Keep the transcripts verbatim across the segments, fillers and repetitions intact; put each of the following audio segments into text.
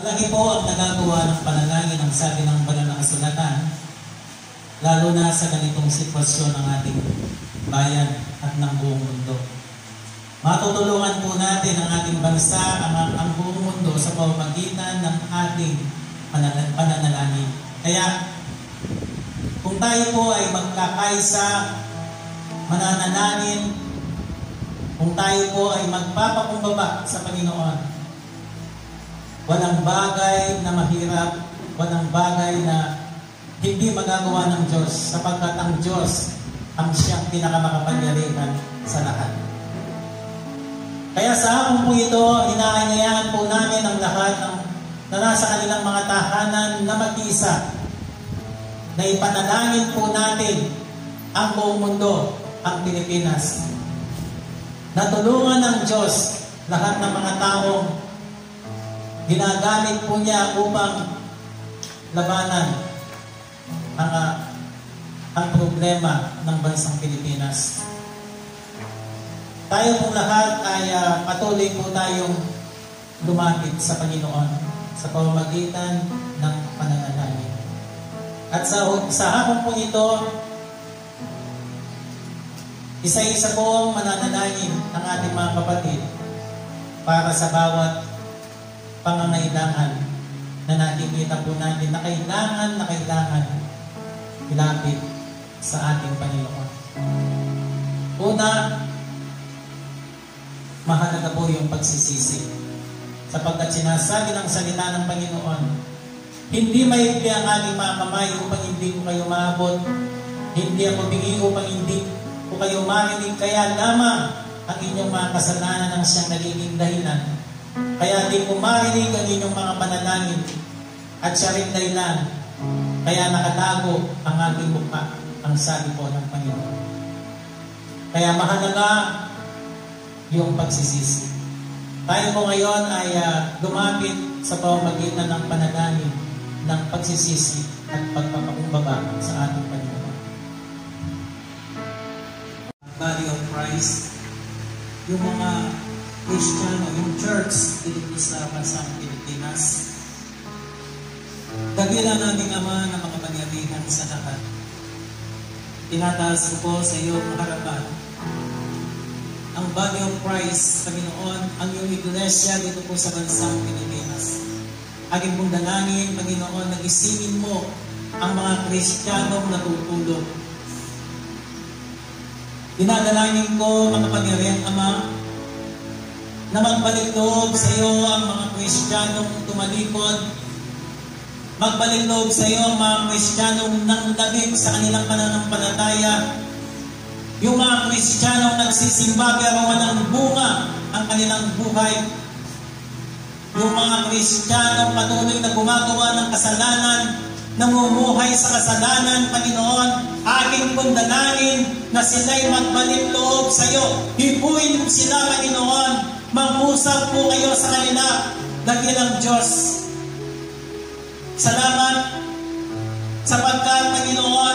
Malaki po ang nagagawa ng panalangin ang sabi ng banal na kasulatan, lalo na sa ganitong sitwasyon ng ating bayan at ng buong mundo. Matutulungan po natin ang ating bansa, ang, ang buong mundo sa pamamagitan ng ating pananalangin. Kaya, kung tayo po ay magkakaisa, mananalangin, kung tayo po ay magpapakumbaba sa Panginoon, walang bagay na mahirap, walang bagay na hindi magagawa ng Diyos, sapagkat ang Diyos ang siyang pinakamakapangyarihan sa lahat. Kaya sa hapon po ito, inaanyayahan po namin ang lahat ng na nasa kanilang mga tahanan na mag-iisa, na ipanalangin po natin ang buong mundo, ang Pilipinas. Natulungan ng Diyos lahat ng mga taong ginagamit po niya upang labanan ang, uh, ang problema ng bansang Pilipinas. Tayo pong lahat ay uh, patuloy po tayong lumapit sa Panginoon sa pamamagitan ng pananalangin. At sa, sa hapon po ito, isa-isa po mananalangin ang ating mga kapatid para sa bawat pangangailangan na nakikita po natin na kailangan na kailangan ilapit sa ating Panginoon. Una, mahalaga po yung pagsisisi, sapagkat sinasabi ng salita ng Panginoon, hindi maigli ang aking mga kamay upang hindi ko kayo maabot, hindi ako bingi upang hindi ko kayo marinig, kaya lamang ang inyong mga kasalanan ang siyang nagiging dahilan. Kaya di ko marinig ang inyong mga panalangin at siya rin dahilan. Kaya nakatago ang aking mukha, ang sabi po ng Panginoon. Kaya mahalaga yung pagsisisi. Tayo po ngayon ay uh, lumapit sa pamamagitan ng panalangin ng pagsisisi at pagpapakumbaba sa ating Panginoon. Body of Christ, yung mga Kristiyano, yung church dito sa bansang Pilipinas, dakilan naming Ama na makapangyarihan sa lahat. Tinataas ko po sa iyong harapan ang body of Christ, Panginoon, ang iyong iglesia dito po sa bansang Pilipinas. Aking pong dalangin, Panginoon, nagisingin mo ang mga Kristiyanong natutulog. Dinadalangin ko, makapangyarihang Ama, na magbalik loob sa iyo ang mga Kristiyanong tumalikod, magbalik loob sa iyo ang mga Kristiyanong nanglabig sa kanilang pananampalataya, yung mga Kristiyanong nagsisimba pero walang bunga ang kanilang buhay, yung mga Kristiyanong patuloy na gumagawa ng kasalanan, namumuhay sa kasalanan, Panginoon, aking pundalangin na sila'y magbalik loob sa iyo. Hipuin sila, Panginoon, mag-usap po kayo sa kanila, dakilang Diyos. Salamat sapagkat, Panginoon,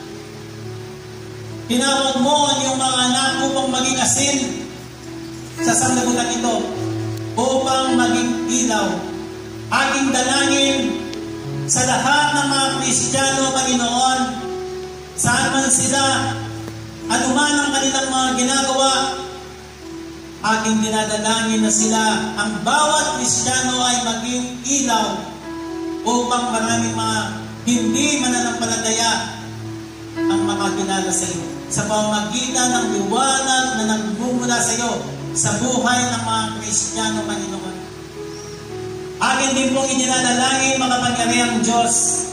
tinawag mo ang iyong mga anak upang maging asin sa sandagutan ito, upang maging ilaw. Aking dalangin sa lahat ng mga Kristiyano, Panginoon, saan man sila, anuman ang kanilang mga ginagawa, aking dinadalangin na sila, ang bawat Kristiyano ay maging ilaw upang maraming mga hindi mananampalataya ang makakilala sa iyo sa pamamagitan ng liwanag na nagmumula sa iyo sa buhay ng mga Kristiyano, Panginoon. Akin din pong idinadalangin, makapangyarihang Diyos,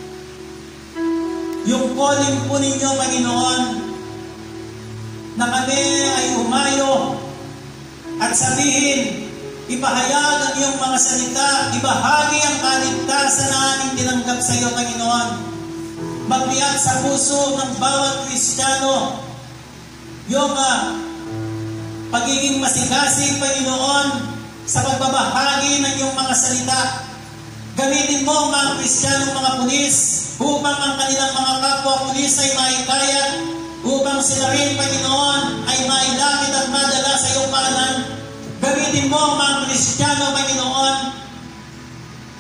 yung calling po ninyo, Panginoon, na kami ay umayo at sabihin, ipahayag ang iyong mga salita, ibahagi ang kaligtasan na aming tinanggap sa iyo, Panginoon. Magbiyak sa puso ng bawat Kristiyano yung uh, pagiging masigasig, Panginoon, sa pagbabahagi ng iyong mga salita. Gamitin mo ang mga Kristiyanong mga pulis upang ang kanilang mga kapwa pulis ay maikayat, upang sila rin, Panginoon, ay mailapit at madala sa iyong paanan. Gamitin mo ang mga Kristiyano, Panginoon,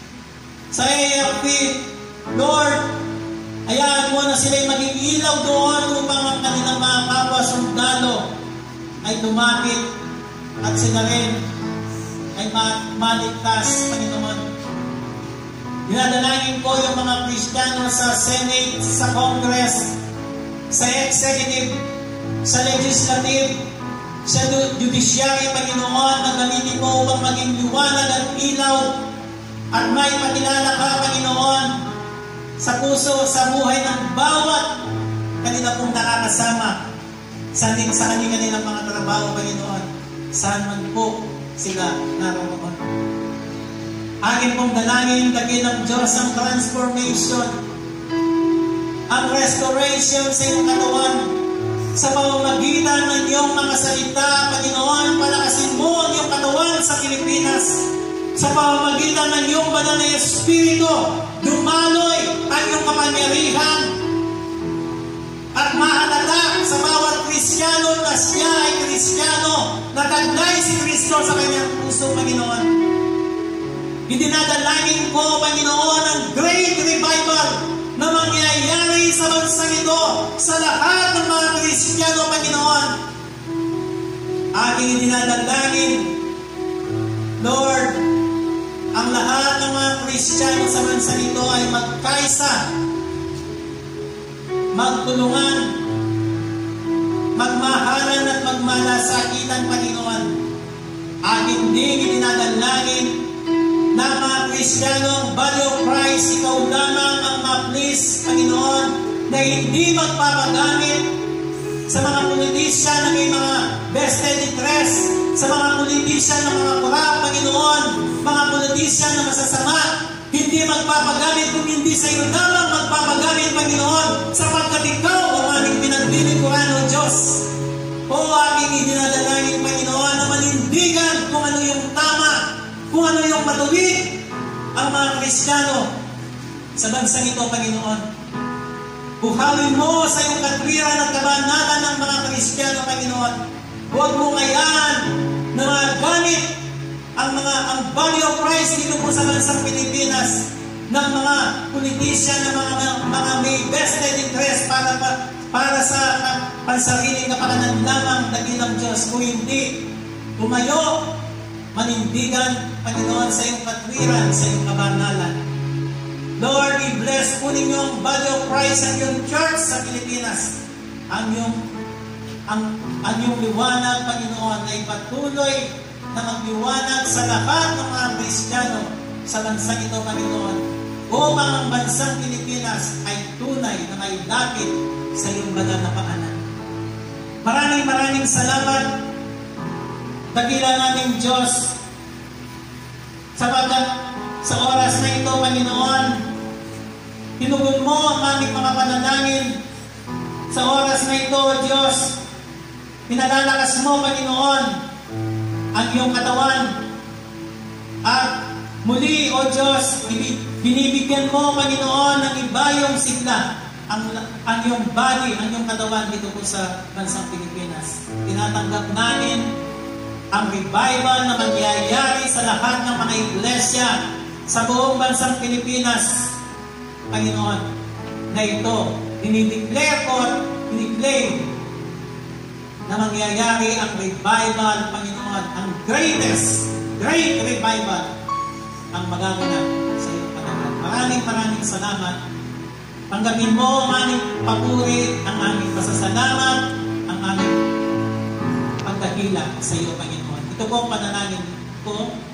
sa A F P, Lord, hayaan mo na sila'y maging ilaw doon upang ang kanilang mga kapwa sundalo ay lumapit at sila rin ay maligtas, Panginoon. Dinadalangin ko yung mga Kristiyano sa Senate, sa Congress, sa Executive, sa Legislative, sa Judiciary, Panginoon, na gamitin mo upang maging liwanag at ilaw at may pakilala ka, Panginoon, sa puso, sa buhay ng bawat kanila pong nakakasama sa kanilang mga trabaho, Panginoon. Saan man po sila naroon. Akin pong dalangin, dakilang Diyos, ang transformation, ang restoration sa iyong katawan, sa pamamagitan ng iyong mga salita, Panginoon, palakasin mo ang iyong katawan sa Pilipinas, sa pamamagitan ng iyong banal na Espiritu, dumaloy ang iyong kapangyarihan, at mahalata sa bawat Kristiyano na siya ay Kristiyano, nataglay si Kristo sa kanyang puso, Panginoon. Idinadalangin ko, Panginoon, ang great revival na mangyayari sa bansang ito, sa lahat ng mga Kristiyano, Panginoon. Aking idinadalangin, Lord, ang lahat ng mga Kristiyano sa bansang ito ay magkaisa, magtulungan, magmahalan at magmalasakitan, Panginoon. Aking din idinadalangin na mga Kristiyano, body of Christ, ikaw lamang ang ma-please, Panginoon, na hindi magpapagamit sa mga politisyan na may mga vested interest, sa mga politisyan na mga kurap, Panginoon, mga politisyan na masasama, hindi magpapagamit kung hindi sa iyo lamang magpapagamit, Panginoon, sapagkat ikaw ang aming pinaglilingkuran, O Diyos. O aming idinadalangin, Panginoon, na manindigan kung ano yung tama, kung ano yung matuwid ang mga Kristiyano sa bansang ito, Panginoon. Buhawin mo sa iyong katwiran at kabanalan ng mga Kristiyano, Panginoon. Huwag mo kayaan na magamit ang mga ang body of Christ dito po sa bansang Pilipinas ng mga politician, ng mga, mga, mga may vested interest para, para sa pansariling kapakanan lamang dakilang Diyos. Kung hindi, tumayo, manindigan, Panginoon, sa iyong katwiran, sa iyong kabanalan. Lord, i-bless po ninyo ang body of Christ at yung church sa Pilipinas. Ang yung, ang, ang yung liwanag, Panginoon, ay patuloy na magliwanag sa lahat ng mga Kristiyano sa bansang ito, Panginoon, upang ang bansang Pilipinas ay tunay na may lapit sa iyong banal na paanan. Maraming maraming salamat, dakila nating Diyos, sapagkat sa oras na ito, Panginoon, tinugon mo ang aming mga panalangin. Sa oras na ito, Diyos, pinalalakas mo, Panginoon, ang iyong katawan. At muli, O Diyos, binibigyan mo, Panginoon, ng ibayong sigla ang, ang iyong body, ang iyong katawan dito po sa bansang Pilipinas. Tinatanggap namin ang revival na mangyayari sa lahat ng mga iglesia sa buong bansang Pilipinas, Panginoon, na ito, dinideclare ko at diniklaim na mangyayari ang revival, Panginoon, ang greatest, great revival ang magaganap sa iyong panahon. Maraming maraming salamat. Tanggapin mo ang aming papuri, ang aming pasasalamat, ang aming pagdakila sa iyo, Panginoon. Ito po ang panalangin ko